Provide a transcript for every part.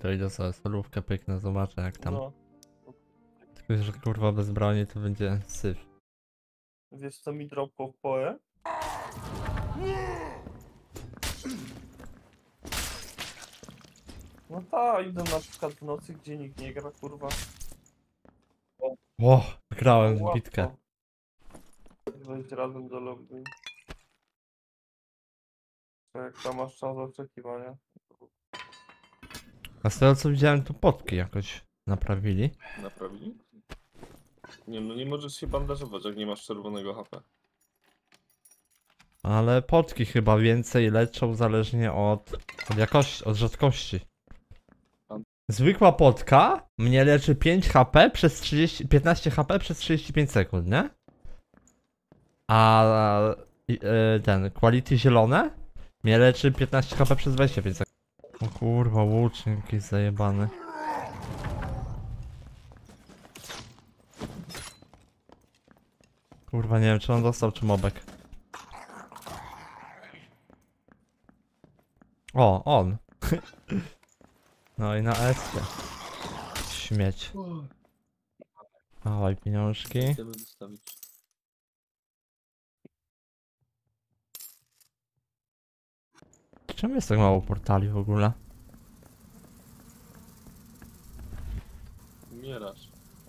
To idę sobie solówkę pyknę, zobaczę jak tam. No. Tylko, że kurwa bez broni to będzie syf. Wiesz co mi dropło w poe? No tak, idę na przykład w nocy, gdzie nikt nie gra, kurwa. O, grałem w Łatwo. bitkę. Wejść razem do lobby. To jak tam masz czas oczekiwania. A z tego co widziałem, to potki jakoś naprawili. Naprawili? Nie, no nie możesz się bandażować, jak nie masz czerwonego HP. Ale potki chyba więcej leczą zależnie od jakości, od rzadkości. Zwykła potka mnie leczy 5 HP przez 15 HP przez 35 sekund, nie? A ten quality zielone mnie leczy 15 HP przez 25 sekund. O kurwa, łucznik jakiś zajebany. Kurwa, nie wiem czy on dostał czy mobek. O, on. No i na S. Śmieć. Dawaj pieniążki. Chcemy zostawić. Czemu jest tak mało portali w ogóle? Umierasz.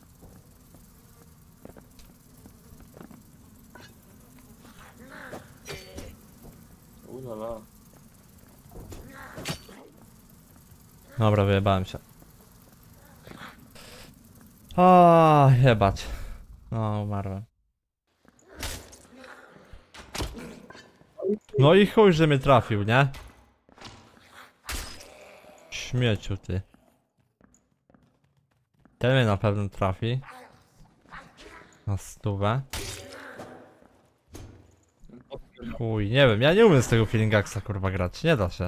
Ulala. Dobra, wyjebałem się. O, jebać. No, umarłem. No i chuj, że mnie trafił, nie? Śmieciu ty. Ten mnie na pewno trafi. Na stówę. Chuj, nie wiem, ja nie umiem z tego Feelingaxa kurwa grać, nie da się.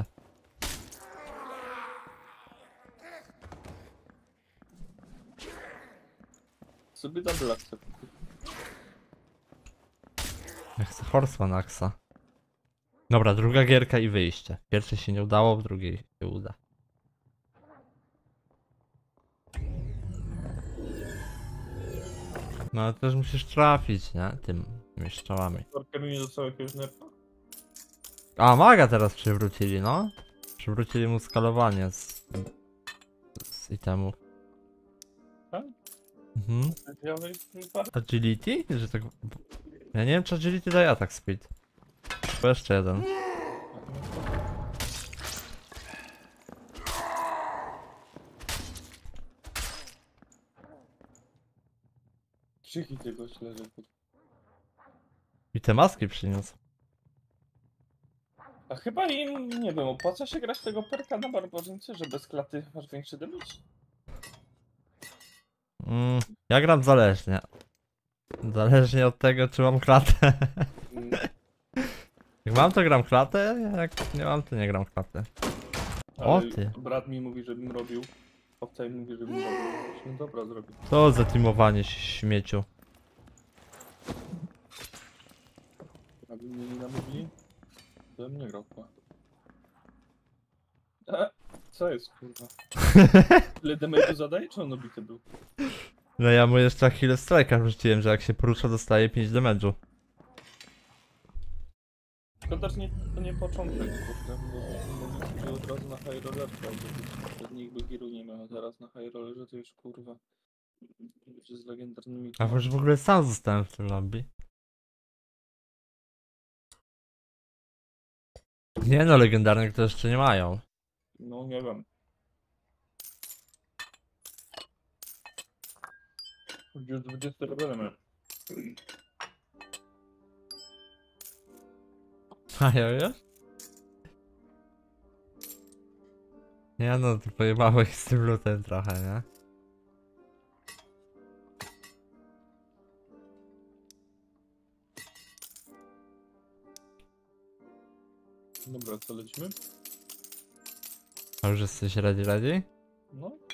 Sobie double accept. Ja chcę Horseman Axa. Dobra, druga gierka i wyjście. W pierwszej się nie udało, w drugiej się uda. No ale też musisz trafić, nie? Tymi strzałami. Parker nie dostał jakiegoś nerfa? A, maga teraz przywrócili, no. Przywrócili mu skalowanie z itemów. Tak? Mhm. Ja wejść kurwa. Agility? Że tak... Ja nie wiem czy agility daje attack speed. To jeszcze jeden. Krzyki tego śleży. I te maski przyniósł. A chyba im, nie wiem, opłaca się grać tego perka na barbarzyńcy, że bez klaty masz większy damage? Ja gram zależnie. Zależnie od tego czy mam klatę. Jak mam to gram klatę, jak nie mam to nie gram klatę. O Ale ty. brat mi mówi, żebym robił. Obcaj mówi, żebym robił. No dobra, zrobię. To za teamowanie śmieciu. Aby mnie nie namówili, to bym nie grał chyba. Co jest kurwa? Ile damage'u zadaje, czy on obity był? No ja mu jeszcze Heal Strike'a wrzuciłem, że jak się porusza dostaje 5 damage'u. Szkoda, że to nie początek, kurde, bo mogliśmy od razu na high rollerze, bo nikt by giru nie miał, a teraz na high rollerze to już kurwa. Ludzie z legendarnymi. A już w ogóle sam zostałem w tym lobby. Nie no, legendarnych to jeszcze nie mają. No nie wiem. Już 20 levelem. A ja wiem? Nie no, to pojebałeś z tym lutem trochę, nie? Dobra, co lecimy? A już jesteś ready? No.